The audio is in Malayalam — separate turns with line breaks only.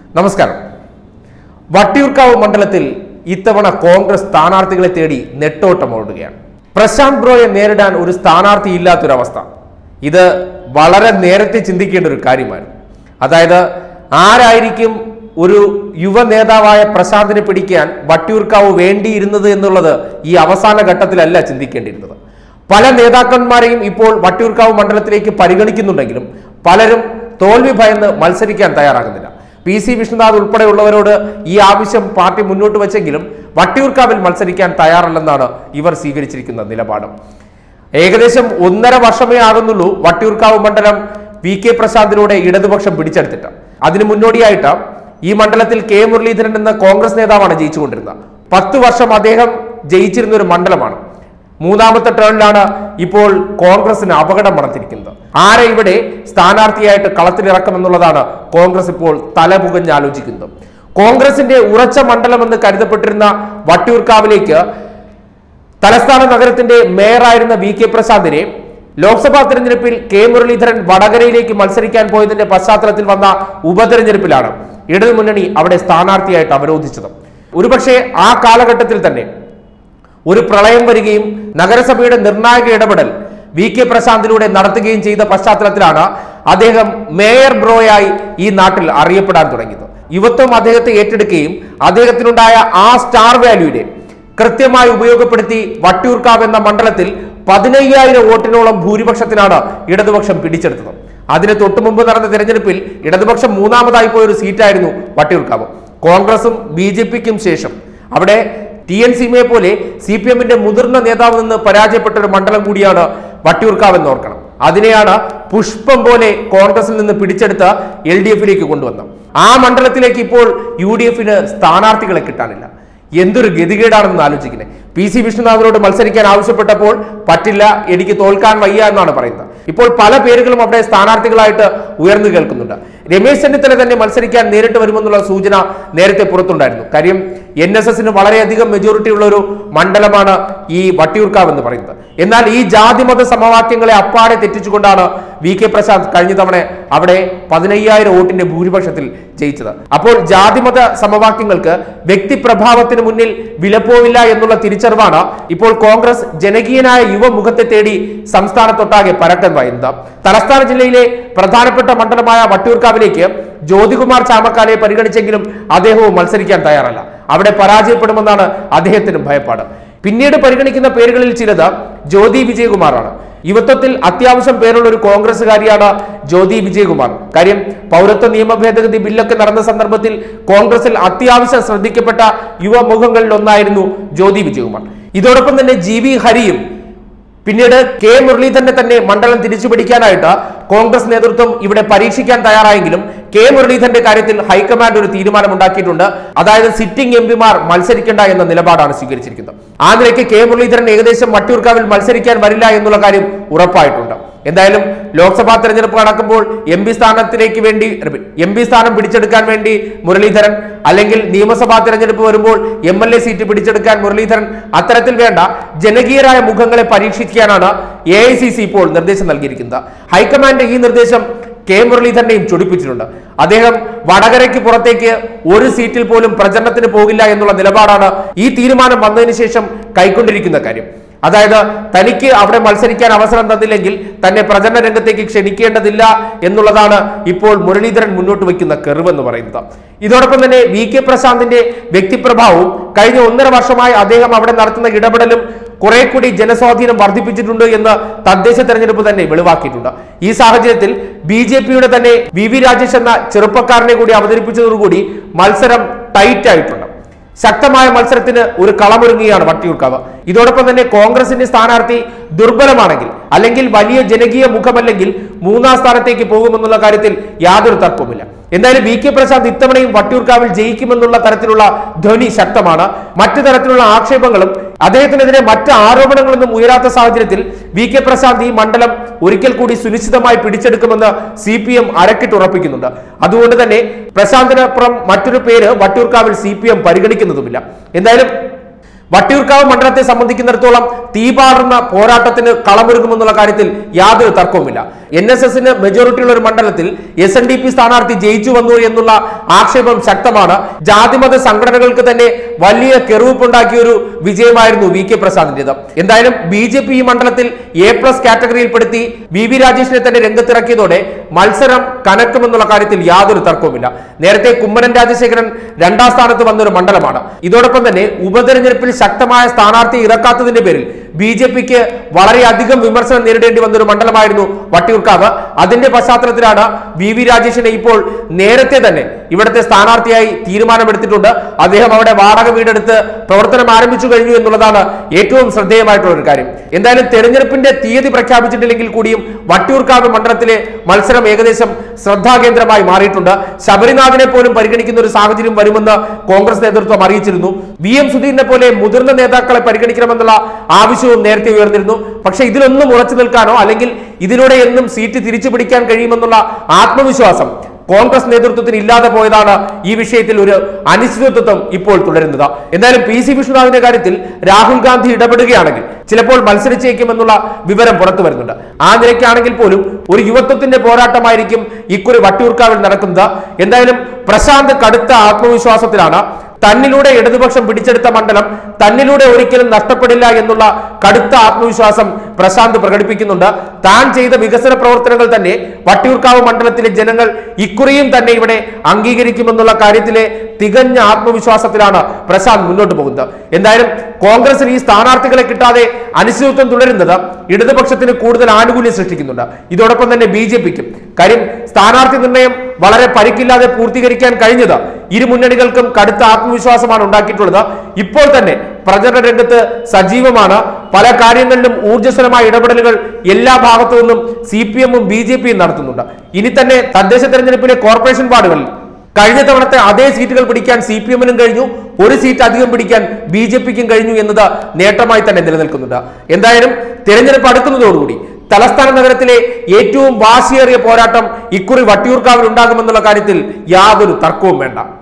നമസ്കാരം. വട്ടിയൂർക്കാവ് മണ്ഡലത്തിൽ ഇത്തവണ കോൺഗ്രസ് സ്ഥാനാർത്ഥികളെ തേടി നെട്ടോട്ടമോടുകയാണ്. പ്രശാന്ത് ബ്രോയെ നേരിടാൻ ഒരു സ്ഥാനാർത്ഥി ഇല്ലാത്തൊരവസ്ഥ. ഇത് വളരെ നേരത്തെ ചിന്തിക്കേണ്ട ഒരു കാര്യമായിരുന്നു. അതായത് ആരായിരിക്കും ഒരു യുവ നേതാവായ പ്രശാന്തിനെ പിടിക്കാൻ വട്ടിയൂർക്കാവ് വേണ്ടിയിരുന്നത് എന്നുള്ളത് ഈ അവസാന ഘട്ടത്തിലല്ല ചിന്തിക്കേണ്ടിയിരുന്നത്. പല നേതാക്കന്മാരെയും ഇപ്പോൾ വട്ടിയൂർക്കാവ് മണ്ഡലത്തിലേക്ക് പരിഗണിക്കുന്നുണ്ടെങ്കിലും പലരും തോൽവി ഭയന്ന് മത്സരിക്കാൻ തയ്യാറാകുന്നില്ല. PC വിഷ്ണുനാഥ് ഉൾപ്പെടെയുള്ളവരോട് ഈ ആവശ്യം പാർട്ടി മുന്നോട്ട് വെച്ചെങ്കിലും വട്ടിയൂർക്കാവിൽ മത്സരിക്കാൻ തയ്യാറല്ലെന്നാണ് ഇവർ സ്വീകരിച്ചിരിക്കുന്ന നിലപാട്. ഏകദേശം 1.5 വർഷമേ ആകുന്നുള്ളൂ വട്ടിയൂർക്കാവ് മണ്ഡലം VK പ്രശാന്തിലൂടെ ഇടതുപക്ഷം പിടിച്ചെടുത്തിട്ട്. അതിനു മുന്നോടിയായിട്ട് ഈ മണ്ഡലത്തിൽ K മുരളീധരൻ എന്ന കോൺഗ്രസ് നേതാവാണ് ജയിച്ചുകൊണ്ടിരുന്നത്. 10 വർഷം അദ്ദേഹം ജയിച്ചിരുന്ന ഒരു മണ്ഡലമാണ്. 3ാമത്തെ ടേണിലാണ് ഇപ്പോൾ കോൺഗ്രസിന് അപകടം മണത്തിരിക്കുന്നത്. ആരെ ഇവിടെ സ്ഥാനാർത്ഥിയായിട്ട് കളത്തിലിറക്കുമെന്നുള്ളതാണ് കോൺഗ്രസ് ഇപ്പോൾ തലപുകഞ്ഞ് ആലോചിക്കുന്നത്. കോൺഗ്രസിന്റെ ഉറച്ച മണ്ഡലമെന്ന് കരുതപ്പെട്ടിരുന്ന വട്ടിയൂർക്കാവിലേക്ക് തലസ്ഥാന നഗരത്തിന്റെ മേയറായിരുന്ന VK പ്രശാന്തിനെ ലോക്സഭാ തെരഞ്ഞെടുപ്പിൽ K മുരളീധരൻ വടകരയിലേക്ക് മത്സരിക്കാൻ പോയതിന്റെ പശ്ചാത്തലത്തിൽ വന്ന ഉപതെരഞ്ഞെടുപ്പിലാണ് ഇടതുമുന്നണി അവിടെ സ്ഥാനാർത്ഥിയായിട്ട് അവരോധിച്ചത്. ഒരുപക്ഷെ ആ കാലഘട്ടത്തിൽ തന്നെ ഒരു പ്രളയം വരികയും നഗരസഭയുടെ നിർണായക ഇടപെടൽ VK പ്രശാന്തിലൂടെ നടത്തുകയും ചെയ്ത പശ്ചാത്തലത്തിലാണ് അദ്ദേഹം മേയർ ബ്രോയായി ഈ നാട്ടിൽ അറിയപ്പെടാൻ തുടങ്ങിയത്. യുവത്വം അദ്ദേഹത്തെ ഏറ്റെടുക്കുകയും അദ്ദേഹത്തിനുണ്ടായ ആ സ്റ്റാർ വാല്യൂവിനെ കൃത്യമായി ഉപയോഗപ്പെടുത്തി വട്ടിയൂർക്കാവ് എന്ന മണ്ഡലത്തിൽ 15,000 വോട്ടിനോളം ഭൂരിപക്ഷത്തിനാണ് ഇടതുപക്ഷം പിടിച്ചെടുത്തത്. അതിന് തൊട്ടുമുമ്പ് നടന്ന തെരഞ്ഞെടുപ്പിൽ ഇടതുപക്ഷം 3ാമതായി പോയ ഒരു സീറ്റായിരുന്നു വട്ടിയൂർക്കാവ്. കോൺഗ്രസും BJPക്കും ശേഷം അവിടെ TNCയെ പോലെ CPMന്റെ മുതിർന്ന നേതാവ് നിന്ന് പരാജയപ്പെട്ട ഒരു മണ്ഡലം കൂടിയാണ് വട്ടിയൂർക്കാവ് എന്ന് ഓർക്കണം. അതിനെയാണ് പുഷ്പം പോലെ കോൺഗ്രസിൽ നിന്ന് പിടിച്ചെടുത്ത് LDFിലേക്ക് കൊണ്ടുവന്നത്. ആ മണ്ഡലത്തിലേക്ക് ഇപ്പോൾ UDFന് സ്ഥാനാർത്ഥികളെ കിട്ടാനില്ല. എന്തൊരു ഗതികേടാണെന്ന് ആലോചിക്കുന്നത്. PC വിഷ്ണുനാഥിനോട് മത്സരിക്കാൻ ആവശ്യപ്പെട്ടപ്പോൾ പറ്റില്ല, എനിക്ക് തോൽക്കാൻ വയ്യ എന്നാണ് പറയുന്നത്. ഇപ്പോൾ പല പേരുകളും അവിടെ സ്ഥാനാർത്ഥികളായിട്ട് ഉയർന്നു കേൾക്കുന്നുണ്ട്. രമേശ് ചെന്നിത്തല തന്നെ മത്സരിക്കാൻ നേരിട്ട് വരുമെന്നുള്ള സൂചന നേരത്തെ പുറത്തുണ്ടായിരുന്നു. കാര്യം NSSന് വളരെയധികം മെജോറിറ്റി ഉള്ള ഒരു മണ്ഡലമാണ് ഈ വട്ടിയൂർക്കാവ് എന്ന് പറയുന്നത്. എന്നാൽ ഈ ജാതിമത സമവാക്യങ്ങളെ അപ്പാടെ തെറ്റിച്ചുകൊണ്ടാണ് VK പ്രശാന്ത് കഴിഞ്ഞ തവണ അവിടെ 15,000 വോട്ടിന്റെ ഭൂരിപക്ഷത്തിൽ ജയിച്ചത്. അപ്പോൾ ജാതിമത സമവാക്യങ്ങൾക്ക് വ്യക്തിപ്രഭാവത്തിന് മുന്നിൽ വിലപ്പോവില്ല എന്നുള്ള തിരിച്ചറിവാണ് ഇപ്പോൾ കോൺഗ്രസ് ജനകീയനായ യുവമുഖത്തെ തേടി സംസ്ഥാനത്തൊട്ടാകെ പരക്കം പായുന്നത്. തലസ്ഥാന ജില്ലയിലെ പ്രധാനപ്പെട്ട മണ്ഡലമായ വട്ടിയൂർക്കാവിലേക്ക് ജ്യോതികുമാർ ചാമക്കാലയെ പരിഗണിച്ചെങ്കിലും അദ്ദേഹവും മത്സരിക്കാൻ തയ്യാറല്ല. അവിടെ പരാജയപ്പെടുമെന്നാണ് അദ്ദേഹത്തിന് ഭയപ്പാട്. പിന്നീട് പരിഗണിക്കുന്ന പേരുകളിൽ ചിലത് ജ്യോതി വിജയകുമാറാണ്. യുവത്വത്തിൽ അത്യാവശ്യം പേരുള്ള ഒരു കോൺഗ്രസുകാരിയാണ് ജ്യോതി വിജയകുമാർ. കാര്യം പൗരത്വ നിയമ ഭേദഗതി ബില്ലൊക്കെ നടന്ന സന്ദർഭത്തിൽ കോൺഗ്രസിൽ അത്യാവശ്യം ശ്രദ്ധിക്കപ്പെട്ട യുവമുഖങ്ങളിൽ ഒന്നായിരുന്നു ജ്യോതി വിജയകുമാർ. ഇതോടൊപ്പം തന്നെ GV ഹരിയും പിന്നീട് K മുരളീധരനെ തന്നെ മണ്ഡലം തിരിച്ചുപിടിക്കാനായിട്ട് കോൺഗ്രസ് നേതൃത്വം ഇവിടെ പരീക്ഷിക്കാൻ തയ്യാറായെങ്കിലും K മുരളീധരന്റെ കാര്യത്തിൽ ഹൈക്കമാൻഡ് ഒരു തീരുമാനമുണ്ടാക്കിയിട്ടുണ്ട്. അതായത് സിറ്റിംഗ് MPമാർ മത്സരിക്കേണ്ട എന്ന നിലപാടാണ് സ്വീകരിച്ചിരിക്കുന്നത്. ആ നിലയ്ക്ക് K മുരളീധരൻ ഏകദേശം വട്ടിയൂർക്കാവിൽ മത്സരിക്കാൻ വരില്ല എന്നുള്ള കാര്യം ഉറപ്പായിട്ടുണ്ട്. എന്തായാലും ലോക്സഭാ തെരഞ്ഞെടുപ്പ് നടക്കുമ്പോൾ MP സ്ഥാനം പിടിച്ചെടുക്കാൻ വേണ്ടി മുരളീധരൻ, അല്ലെങ്കിൽ നിയമസഭാ തെരഞ്ഞെടുപ്പ് വരുമ്പോൾ MLA സീറ്റ് പിടിച്ചെടുക്കാൻ മുരളീധരൻ, അത്തരത്തിൽ വേണ്ട ജനകീയരായ മുഖങ്ങളെ പരീക്ഷിക്കാനാണ് AICC ഇപ്പോൾ നിർദ്ദേശം നൽകിയിരിക്കുന്നത്. ഹൈക്കമാൻഡ് ഈ നിർദ്ദേശം K മുരളീധരനെയും ചൊടിപ്പിച്ചിട്ടുണ്ട്. അദ്ദേഹം വടകരയ്ക്ക് പുറത്തേക്ക് ഒരു സീറ്റിൽ പോലും പ്രചരണത്തിന് പോകില്ല എന്നുള്ള നിലപാടാണ് ഈ തീരുമാനം വന്നതിന് ശേഷം കൈക്കൊണ്ടിരിക്കുന്ന കാര്യം. അതായത് തനിക്ക് അവിടെ മത്സരിക്കാൻ അവസരം തന്നില്ലെങ്കിൽ തന്നെ പ്രചരണ രംഗത്തേക്ക് ക്ഷണിക്കേണ്ടതില്ല എന്നുള്ളതാണ് ഇപ്പോൾ മുരളീധരൻ മുന്നോട്ട് വയ്ക്കുന്ന കെറിവെന്ന് പറയുന്നത്. ഇതോടൊപ്പം തന്നെ VK പ്രശാന്തിന്റെ വ്യക്തിപ്രഭാവവും കഴിഞ്ഞ 1.5 വർഷമായി അദ്ദേഹം അവിടെ നടത്തുന്ന ഇടപെടലും കുറെ കൂടി ജനസ്വാധീനം വർദ്ധിപ്പിച്ചിട്ടുണ്ട് എന്ന് തദ്ദേശ തെരഞ്ഞെടുപ്പ് തന്നെ വെളിവാക്കിയിട്ടുണ്ട്. ഈ സാഹചര്യത്തിൽ BJPയുടെ തന്നെ VV രാജേഷ് എന്ന ചെറുപ്പക്കാരനെ കൂടി അവതരിപ്പിച്ചതോടുകൂടി മത്സരം ടൈറ്റ് ആയിട്ടുണ്ട്. ശക്തമായ മത്സരത്തിന് ഒരു കളമൊരുങ്ങുകയാണ് വട്ടിയൂർക്കാവ്. ഇതോടൊപ്പം തന്നെ കോൺഗ്രസിന്റെ സ്ഥാനാർത്ഥി ദുർബലമാണെങ്കിൽ, അല്ലെങ്കിൽ വലിയ ജനകീയ മുഖമല്ലെങ്കിൽ 3ാം സ്ഥാനത്തേക്ക് പോകുമെന്നുള്ള കാര്യത്തിൽ യാതൊരു തർക്കവുമില്ല. എന്തായാലും VK പ്രശാന്ത് ഇത്തവണയും വട്ടിയൂർക്കാവിൽ ജയിക്കുമെന്നുള്ള തരത്തിലുള്ള ധ്വനി ശക്തമാണ്. മറ്റു തരത്തിലുള്ള ആക്ഷേപങ്ങളും അദ്ദേഹത്തിനെതിരെ മറ്റ് ആരോപണങ്ങളൊന്നും ഉയരാത്ത സാഹചര്യത്തിൽ VK പ്രശാന്ത് ഈ മണ്ഡലം ഒരിക്കൽ കൂടി സുനിശ്ചിതമായി പിടിച്ചെടുക്കുമെന്ന് CPM അരക്കിട്ടുറപ്പിക്കുന്നുണ്ട്. അതുകൊണ്ട് തന്നെ പ്രശാന്തിനപ്പുറം മറ്റൊരു പേര് വട്ടിയൂർക്കാവിൽ CPM പരിഗണിക്കുന്നതുമില്ല. എന്തായാലും വട്ടിയൂർക്കാവ് മണ്ഡലത്തെ സംബന്ധിക്കുന്നിടത്തോളം തീപാറുന്ന പോരാട്ടത്തിന് കളമൊരുങ്ങുമെന്നുള്ള കാര്യത്തിൽ യാതൊരു തർക്കവുമില്ല. NSSന് മെജോറിറ്റിയുള്ള ഒരു മണ്ഡലത്തിൽ SNDP സ്ഥാനാർത്ഥി ജയിച്ചു വന്നു എന്നുള്ള ആക്ഷേപം ശക്തമാണ്. ജാതിമത സംഘടനകൾക്ക് തന്നെ വലിയ കെറുവുണ്ടാക്കിയ ഒരു വിജയമായിരുന്നു VK പ്രസാദിന്റേത്. എന്തായാലും BJP ഈ മണ്ഡലത്തിൽ A+ കാറ്റഗറിയിൽപ്പെടുത്തി VV രാജേഷിനെ തന്നെ രംഗത്തിറക്കിയതോടെ മത്സരം കനക്കുമെന്നുള്ള കാര്യത്തിൽ യാതൊരു തർക്കവുമില്ല. നേരത്തെ കുമ്മനം രാജശേഖരൻ 2ാം സ്ഥാനത്ത് വന്നൊരു മണ്ഡലമാണ്. ഇതോടൊപ്പം തന്നെ ഉപതെരഞ്ഞെടുപ്പിൽ ശക്തമായ സ്ഥാനാർത്ഥി ഇറക്കാത്തതിന്റെ പേരിൽ BJPക്ക് വളരെയധികം വിമർശനം നേരിടേണ്ടി വന്നൊരു മണ്ഡലമായിരുന്നു വട്ടിയൂർക്കാവ്. അതിന്റെ പശ്ചാത്തലത്തിലാണ് VV രാജേഷിനെ ഇപ്പോൾ നേരത്തെ തന്നെ ഇവിടുത്തെ സ്ഥാനാർത്ഥിയായി തീരുമാനമെടുത്തിട്ടുണ്ട്. അദ്ദേഹം അവിടെ വാടക വീടെടുത്ത് പ്രവർത്തനം ആരംഭിച്ചു കഴിഞ്ഞു എന്നുള്ളതാണ് ഏറ്റവും ശ്രദ്ധേയമായിട്ടുള്ള ഒരു കാര്യം. എന്തായാലും തെരഞ്ഞെടുപ്പിന്റെ തീയതി പ്രഖ്യാപിച്ചിട്ടില്ലെങ്കിൽ കൂടിയും വട്ടിയൂർക്കാവ് മണ്ഡലത്തിലെ മത്സരം ഏകദേശം ശ്രദ്ധാകേന്ദ്രമായി മാറിയിട്ടുണ്ട്. ശബരിനാഥിനെ പോലും പരിഗണിക്കുന്ന ഒരു സാഹചര്യം വരുമെന്ന് കോൺഗ്രസ് നേതൃത്വം അറിയിച്ചിരുന്നു. VM സുധീരനെ പോലെ മുതിർന്ന നേതാക്കളെ പരിഗണിക്കണമെന്നുള്ള ആവശ്യവും നേരത്തെ ഉയർന്നിരുന്നു. പക്ഷേ ഇതിലൊന്നും ഉറച്ചു നിൽക്കാനോ അല്ലെങ്കിൽ ഇതിലൂടെ എന്നും സീറ്റ് തിരിച്ചു പിടിക്കാൻ കഴിയുമെന്നുള്ള ആത്മവിശ്വാസം കോൺഗ്രസ് നേതൃത്വത്തിന് ഇല്ലാതെ പോയതാണ് ഈ വിഷയത്തിൽ ഒരു അനിശ്ചിതത്വം ഇപ്പോൾ തുടരുന്നത്. എന്തായാലും PC വിഷ്ണുനാഥിന്റെ കാര്യത്തിൽ രാഹുൽ ഗാന്ധി ഇടപെടുകയാണെങ്കിൽ ചിലപ്പോൾ മത്സരിച്ചേക്കുമെന്നുള്ള വിവരം പുറത്തു വരുന്നുണ്ട്. ആ നിലയ്ക്കാണെങ്കിൽ പോലും ഒരു യുവത്വത്തിന്റെ പോരാട്ടമായിരിക്കും ഇക്കുറി വട്ടിയൂർക്കാവിൽ നടക്കുന്നത്. എന്തായാലും പ്രശാന്ത് കടുത്ത ആത്മവിശ്വാസത്തിലാണ്. തന്നിലൂടെ ഇടതുപക്ഷം പിടിച്ചെടുത്ത മണ്ഡലം തന്നിലൂടെ ഒരിക്കലും നഷ്ടപ്പെടില്ല എന്നുള്ള കടുത്ത ആത്മവിശ്വാസം പ്രശാന്ത് പ്രകടിപ്പിക്കുന്നുണ്ട്. താൻ ചെയ്ത വികസന പ്രവർത്തനങ്ങൾ തന്നെ വട്ടിയൂർക്കാവ് മണ്ഡലത്തിലെ ജനങ്ങൾ ഇക്കുറിയും തന്നെ ഇവിടെ അംഗീകരിക്കുമെന്നുള്ള കാര്യത്തിലെ തികഞ്ഞ ആത്മവിശ്വാസത്തിലാണ് പ്രശാന്ത് മുന്നോട്ട് പോകുന്നത്. എന്തായാലും കോൺഗ്രസിന് ഈ സ്ഥാനാർത്ഥികളെ കിട്ടാതെ അനിശ്ചിതത്വം തുടരുന്നത് ഇടതുപക്ഷത്തിന് കൂടുതൽ ആനുകൂല്യം സൃഷ്ടിക്കുന്നുണ്ട്. ഇതോടൊപ്പം തന്നെ BJPക്കും കാര്യം സ്ഥാനാർത്ഥി നിർണയം വളരെ പരിക്കില്ലാതെ പൂർത്തീകരിക്കാൻ കഴിഞ്ഞത് ഇരു മുന്നണികൾക്കും കടുത്ത ആത്മവിശ്വാസമാണ് ഉണ്ടാക്കിയിട്ടുള്ളത്. ഇപ്പോൾ തന്നെ പ്രചരണ രംഗത്ത് സജീവമാണ്. പല കാര്യങ്ങളിലും ഊർജ്ജസ്വലമായ ഇടപെടലുകൾ എല്ലാ ഭാഗത്തു നിന്നും CPM-ഉം BJP-യും നടത്തുന്നുണ്ട്. ഇനി തന്നെ തദ്ദേശ തെരഞ്ഞെടുപ്പിലെ കോർപ്പറേഷൻ വാർഡുകളിൽ കഴിഞ്ഞ തവണത്തെ അതേ സീറ്റുകൾ പിടിക്കാൻ CPM-നും കഴിഞ്ഞു, ഒരു സീറ്റ് അധികം പിടിക്കാൻ BJP-ക്കും കഴിഞ്ഞു എന്നത് നേട്ടമായി തന്നെ നിലനിൽക്കുന്നുണ്ട്. എന്തായാലും തെരഞ്ഞെടുപ്പ് അടുക്കുന്നതോടുകൂടി തലസ്ഥാന നഗരത്തിലെ ഏറ്റവും വാശിയേറിയ പോരാട്ടം ഇക്കുറി വട്ടിയൂർക്കാവിൽ ഉണ്ടാകുമെന്നുള്ള കാര്യത്തിൽ യാതൊരു തർക്കവും വേണ്ട.